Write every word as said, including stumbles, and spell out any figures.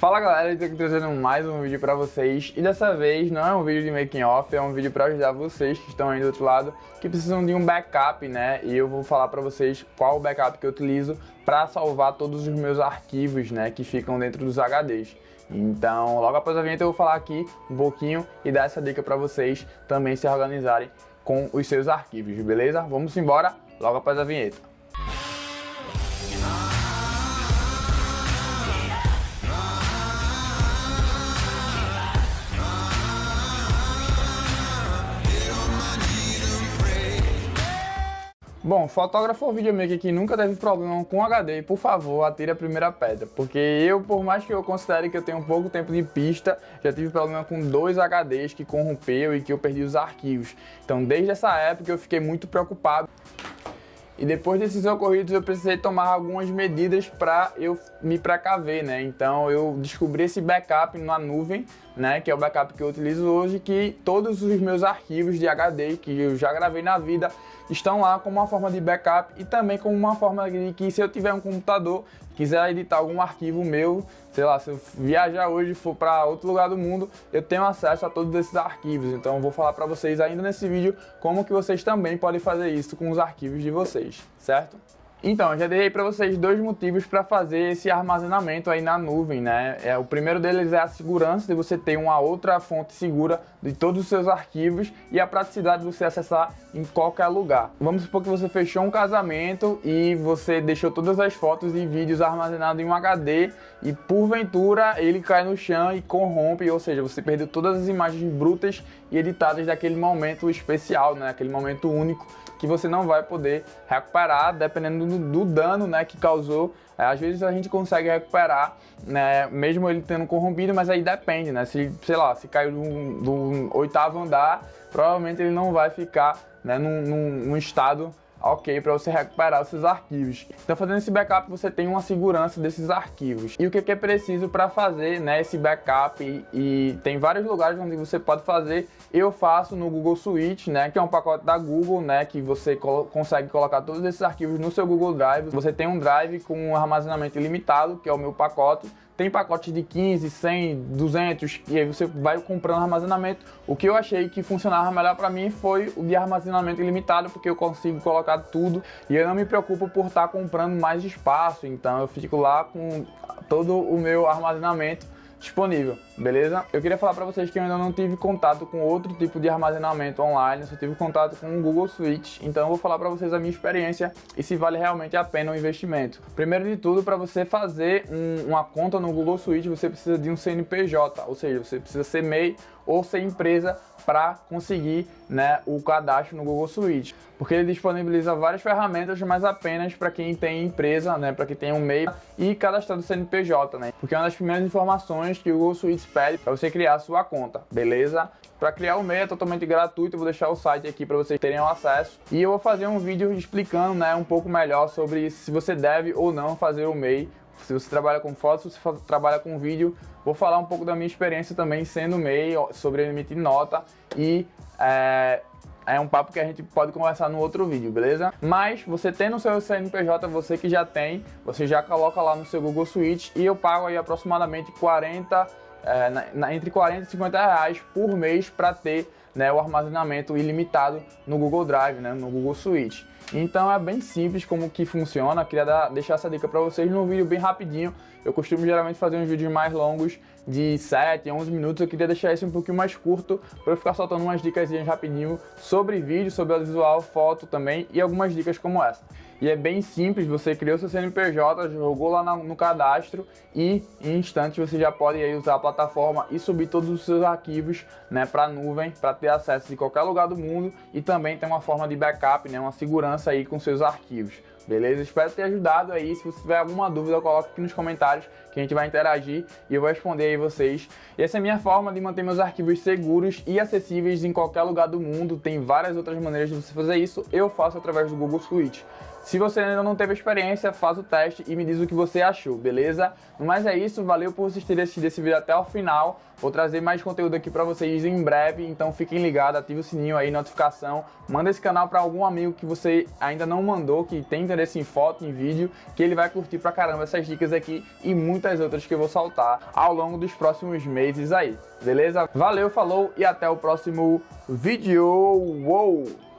Fala galera, eu tô aqui trazendo mais um vídeo pra vocês e dessa vez não é um vídeo de making off, é um vídeo pra ajudar vocês que estão aí do outro lado que precisam de um backup, né? E eu vou falar pra vocês qual o backup que eu utilizo pra salvar todos os meus arquivos, né, que ficam dentro dos H Ds. Então, logo após a vinheta eu vou falar aqui um pouquinho e dar essa dica pra vocês também se organizarem com os seus arquivos, beleza? Vamos embora logo após a vinheta. Bom, fotógrafo ou videomaker que nunca teve problema com H D, por favor, atire a primeira pedra. Porque eu, por mais que eu considere que eu tenho pouco tempo de pista, já tive problema com dois H Ds que corrompeu e que eu perdi os arquivos. Então, desde essa época eu fiquei muito preocupado. E depois desses ocorridos eu precisei tomar algumas medidas para eu me precaver, né? Então eu descobri esse backup na nuvem, né? Que é o backup que eu utilizo hoje, que todos os meus arquivos de H D que eu já gravei na vida estão lá como uma forma de backup e também como uma forma de que se eu tiver um computador, quiser editar algum arquivo meu, sei lá, se eu viajar hoje e for para outro lugar do mundo, eu tenho acesso a todos esses arquivos. Então eu vou falar para vocês ainda nesse vídeo como que vocês também podem fazer isso com os arquivos de vocês, certo? Então, eu já dei para vocês dois motivos para fazer esse armazenamento aí na nuvem, né? É, o primeiro deles é a segurança de você ter uma outra fonte segura de todos os seus arquivos e a praticidade de você acessar em qualquer lugar. Vamos supor que você fechou um casamento e você deixou todas as fotos e vídeos armazenados em um H D e porventura ele cai no chão e corrompe, ou seja, você perdeu todas as imagens brutas e editadas daquele momento especial, né? Aquele momento único que você não vai poder recuperar, dependendo do, do dano, né, que causou. É, às vezes a gente consegue recuperar, né, mesmo ele tendo corrompido, mas aí depende, né, se, sei lá, se caiu do, do oitavo andar, provavelmente ele não vai ficar, né, num, num, num estado ok para você recuperar os seus arquivos. Então, fazendo esse backup, você tem uma segurança desses arquivos. E o que é preciso para fazer, né, esse backup? E, e tem vários lugares onde você pode fazer. Eu faço no Google Suite, né, que é um pacote da Google, né, que você colo consegue colocar todos esses arquivos no seu Google Drive. Você tem um Drive com um armazenamento ilimitado, que é o meu pacote. Tem pacotes de quinze, cem, duzentos e aí você vai comprando armazenamento. O que eu achei que funcionava melhor para mim foi o de armazenamento ilimitado, porque eu consigo colocar tudo e eu não me preocupo por estar comprando mais espaço. Então eu fico lá com todo o meu armazenamento disponível, beleza? Eu queria falar para vocês que eu ainda não tive contato com outro tipo de armazenamento online, só tive contato com o Google Suite, então eu vou falar para vocês a minha experiência e se vale realmente a pena o investimento. Primeiro de tudo, para você fazer um, uma conta no Google Suite, você precisa de um C N P J, ou seja, você precisa ser M E I ou ser empresa para conseguir, né, o cadastro no Google Suite, porque ele disponibiliza várias ferramentas, mas apenas para quem tem empresa, né, para quem tem um M E I e cadastrado C N P J, né, porque é uma das primeiras informações que o Google Suite pede para você criar a sua conta, beleza? Para criar o M E I é totalmente gratuito, eu vou deixar o site aqui para vocês terem acesso e eu vou fazer um vídeo explicando, né, um pouco melhor sobre se você deve ou não fazer o M E I. Se você trabalha com fotos, se você trabalha com vídeo, vou falar um pouco da minha experiência também sendo M E I, sobre emitir nota e é, é um papo que a gente pode conversar no outro vídeo, beleza? Mas você tendo o seu C N P J, você que já tem, você já coloca lá no seu Google Suite e eu pago aí aproximadamente quarenta, é, na, na, entre quarenta e cinquenta reais por mês para ter, né, o armazenamento ilimitado no Google Drive, né, no Google Suite. Então é bem simples como que funciona. Queria dar, deixar essa dica para vocês num vídeo bem rapidinho. Eu costumo geralmente fazer uns vídeos mais longos, de sete, onze minutos. Eu queria deixar esse um pouquinho mais curto, para eu ficar soltando umas dicas rapidinho sobre vídeo, sobre audiovisual, foto também e algumas dicas como essa. E é bem simples, você criou seu C N P J, jogou lá no cadastro e em instantes você já pode aí usar a plataforma e subir todos os seus arquivos, né, para a nuvem, para ter acesso de qualquer lugar do mundo e também tem uma forma de backup, né, uma segurança aí com seus arquivos. Beleza? Espero ter ajudado aí. Se você tiver alguma dúvida, coloque aqui nos comentários que a gente vai interagir e eu vou responder aí vocês. E essa é a minha forma de manter meus arquivos seguros e acessíveis em qualquer lugar do mundo. Tem várias outras maneiras de você fazer isso. Eu faço através do Google Suite. Se você ainda não teve experiência, faz o teste e me diz o que você achou, beleza? Mas é isso, valeu por vocês terem assistido esse vídeo até o final. Vou trazer mais conteúdo aqui pra vocês em breve, então fiquem ligados, ative o sininho aí, notificação. Manda esse canal pra algum amigo que você ainda não mandou, que tem interesse em foto, em vídeo, que ele vai curtir pra caramba essas dicas aqui e muitas outras que eu vou soltar ao longo dos próximos meses aí, beleza? Valeu, falou e até o próximo vídeo. Uou!